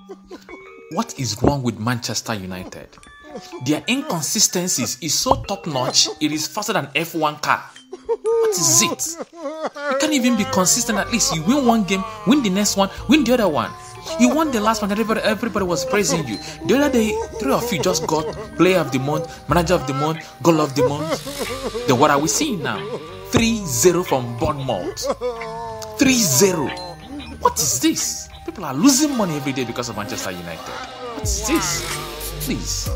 What is wrong with Manchester United? Their inconsistencies is so top-notch, it is faster than F1 car. What is it? You can't even be consistent. At least you win one game, win the next one, win the other one. You won the last one, everybody was praising you. The other day, 3 of you just got player of the month, manager of the month, goal of the month. Then what are we seeing now? 3-0 from Bournemouth. 3-0. What is this? People are losing money every day because of Manchester United. What is this? Please.